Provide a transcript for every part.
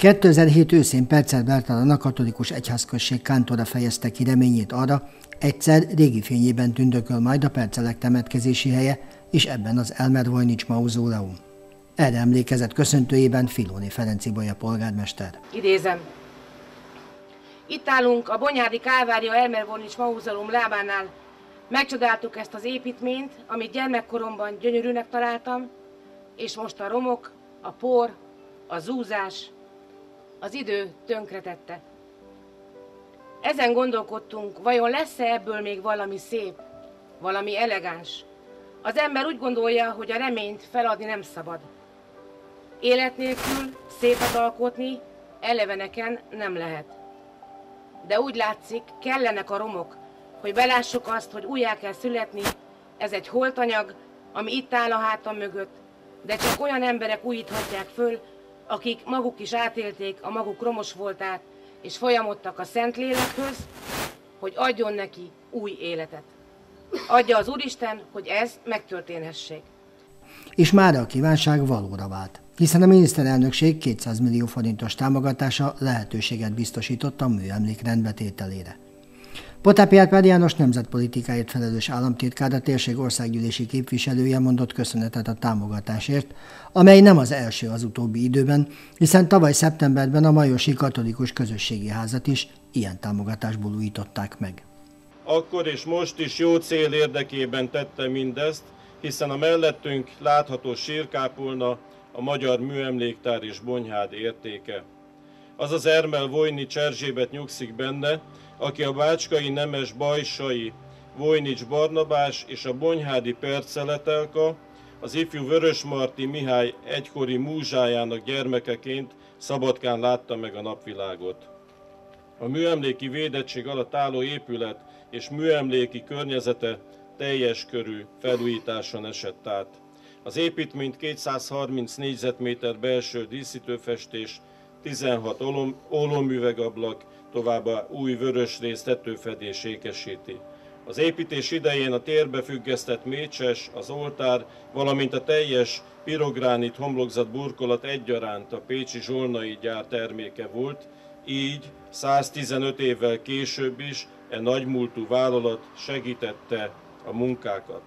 2007 őszén Percel Bertalan a katolikus egyházközség kántora fejezte ki reményét arra, egyszer régi fényében tündököl majd a percelek temetkezési helye, és ebben az Elmer Voynich mauzóleum. Erre emlékezett köszöntőjében Filóni Ferenc Ibolya polgármester. Idézem. Itt állunk a Bonyhádi Kálvária Elmer Voynich mauzóleum lábánál. Megcsodáltuk ezt az építményt, amit gyermekkoromban gyönyörűnek találtam, és most a romok, a por, a zúzás, az idő tönkretette. Ezen gondolkodtunk, vajon lesz-e ebből még valami szép, valami elegáns. Az ember úgy gondolja, hogy a reményt feladni nem szabad. Élet nélkül szépet alkotni eleveneken nem lehet. De úgy látszik, kellenek a romok, hogy belássuk azt, hogy újjá kell születni. Ez egy holtanyag, ami itt áll a hátam mögött, de csak olyan emberek újíthatják föl, akik maguk is átélték a maguk romos voltát, és folyamodtak a Szentlélekhöz, hogy adjon neki új életet. Adja az Úristen, hogy ez megtörténhessék. És mára a kívánság valóra vált, hiszen a miniszterelnökség 200 millió forintos támogatása lehetőséget biztosított a műemlék rendbetételére. Potáp Árpád János nemzetpolitikáért felelős államtitkár, a térség országgyűlési képviselője mondott köszönetet a támogatásért, amely nem az első az utóbbi időben, hiszen tavaly szeptemberben a Majosi Katolikus Közösségi Házat is ilyen támogatásból újították meg. Akkor és most is jó cél érdekében tette mindezt, hiszen a mellettünk látható sírkápolna a Magyar Műemléktár és Bonyhád értéke. Az az Elmer Voynich Erzsébet nyugszik benne, aki a bácskai nemes Bajsai Voynich Barnabás és a bonyhádi Perceletelka, az ifjú Vörösmarty Mihály egykori múzsájának gyermekeként Szabadkán látta meg a napvilágot. A műemléki védettség alatt álló épület és műemléki környezete teljes körű felújításon esett át. Az építményt 230 négyzetméter belső díszítőfestés, 16 ólomüvegablak, továbbá új vörösrész tetőfedés ékesíti. Az építés idején a térbe függesztett mécses, az oltár, valamint a teljes pirogránit homlokzat burkolat egyaránt a pécsi Zsolnai gyár terméke volt, így 115 évvel később is nagymúltú vállalat segítette a munkákat.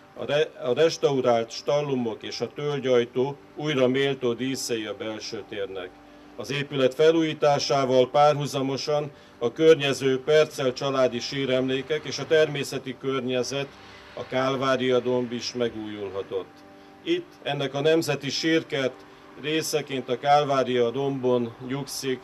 A restaurált stallumok és a tölgyajtó újra méltó díszei a belső térnek. Az épület felújításával párhuzamosan a környező Percel családi síremlékek és a természeti környezet, a Kálvária domb is megújulhatott. Itt ennek a nemzeti sírkert részeként a Kálvária dombon nyugszik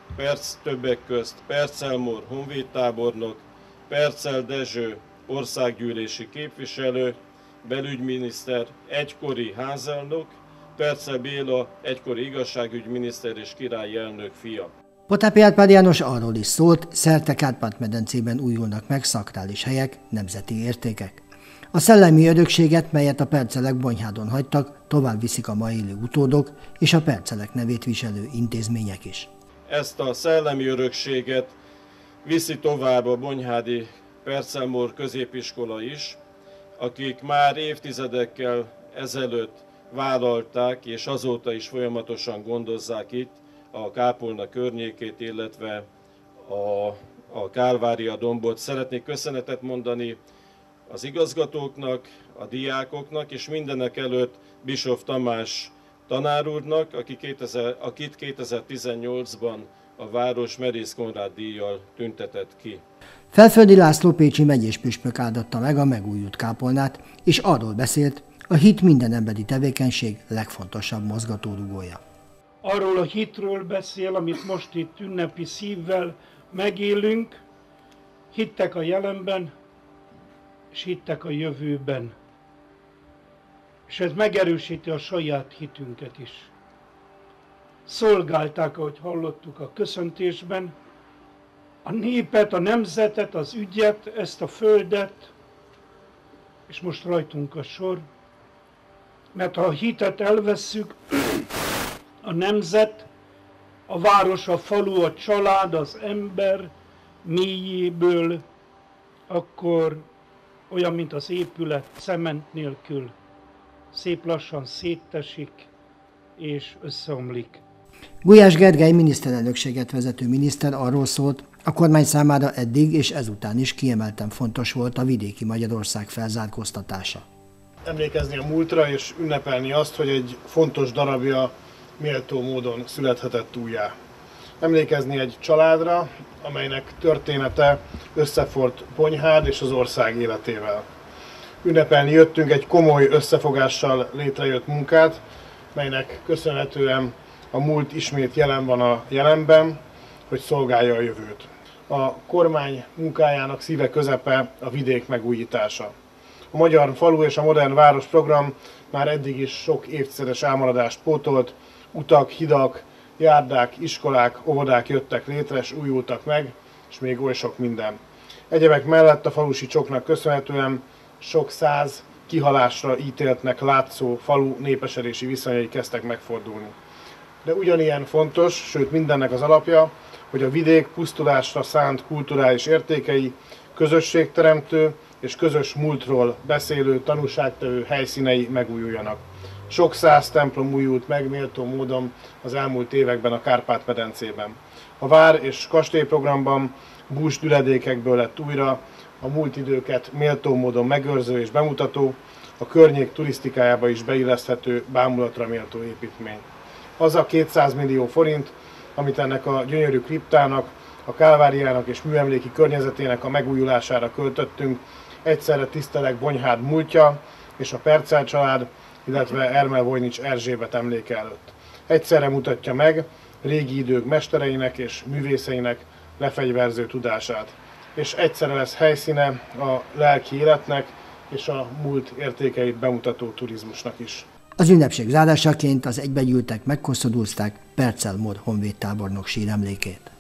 többek közt Percel Mór honvédtábornok, Percel Dezső országgyűlési képviselő, belügyminiszter, egykori házelnök, Percel Béla egykori igazságügyminiszter és királyi elnök fia. Potáp Árpád János arról is szólt, szerte Kárpát-medencében újulnak meg szakrális helyek, nemzeti értékek. A szellemi örökséget, melyet a percelek Bonyhádon hagytak, tovább viszik a ma élő utódok és a percelek nevét viselő intézmények is. Ezt a szellemi örökséget viszi tovább a bonyhádi Percel Mór középiskola is, akik már évtizedekkel ezelőtt vállalták, és azóta is folyamatosan gondozzák itt a kápolna környékét, illetve a Kálvária dombot. Szeretnék köszönetet mondani az igazgatóknak, a diákoknak, és mindenek előtt Bischoff Tamás tanár úrnak, akit 2018-ban a város Merész Konrád díjjal tüntetett ki. Felföldi László pécsi megyés püspök áldotta meg a megújult kápolnát, és arról beszélt, a hit minden emberi tevékenység legfontosabb mozgatórugója. Arról a hitről beszél, amit most itt ünnepi szívvel megélünk, hittek a jelenben, és hittek a jövőben. És ez megerősíti a saját hitünket is. Szolgálták, ahogy hallottuk a köszöntésben, a népet, a nemzetet, az ügyet, ezt a földet, és most rajtunk a sor, mert ha a hitet elvesszük, a nemzet, a város, a falu, a család, az ember mélyéből, akkor olyan, mint az épület cement nélkül, szép lassan széttesik és összeomlik. Gulyás Gergely miniszterelnökséget vezető miniszter arról szólt, a kormány számára eddig és ezután is kiemelten fontos volt a vidéki Magyarország felzárkóztatása. Emlékezni a múltra és ünnepelni azt, hogy egy fontos darabja méltó módon születhetett újjá. Emlékezni egy családra, amelynek története összeforrt Bonyhád és az ország életével. Ünnepelni jöttünk egy komoly összefogással létrejött munkát, melynek köszönhetően a múlt ismét jelen van a jelenben, hogy szolgálja a jövőt. A kormány munkájának szíve közepe a vidék megújítása. A Magyar Falu és a Modern Város program már eddig is sok évtizedes elmaradást pótolt, utak, hidak, járdák, iskolák, óvodák jöttek létre és újultak meg, és még oly sok minden. Egyebek mellett a falusi csoknak köszönhetően sok száz kihalásra ítéltnek látszó falu népesedési viszonyai kezdtek megfordulni. De ugyanilyen fontos, sőt mindennek az alapja, hogy a vidék pusztulásra szánt kulturális értékei közösségteremtő és közös múltról beszélő, tanúságtevő helyszínei megújuljanak. Sok száz templom újult meg méltó módon az elmúlt években a Kárpát-medencében. A vár- és kastélyprogramban búzsdüledékekből lett újra a múlt időket méltó módon megőrző és bemutató, a környék turisztikájába is beilleszthető, bámulatra méltó építmény. Az a 200 millió forint, amit ennek a gyönyörű kriptának, a Kálváriának és műemléki környezetének a megújulására költöttünk, egyszerre tiszteleg Bonyhád múltja és a Percel család, illetve Ermel-Vojnics Erzsébet emléke előtt. Egyszerre mutatja meg régi idők mestereinek és művészeinek lefegyverző tudását. És egyszerre lesz helyszíne a lelki életnek és a múlt értékeit bemutató turizmusnak is. Az ünnepség zárásaként az egybegyűltek megkoszorúzták Percel Mór honvédtábornok síremlékét.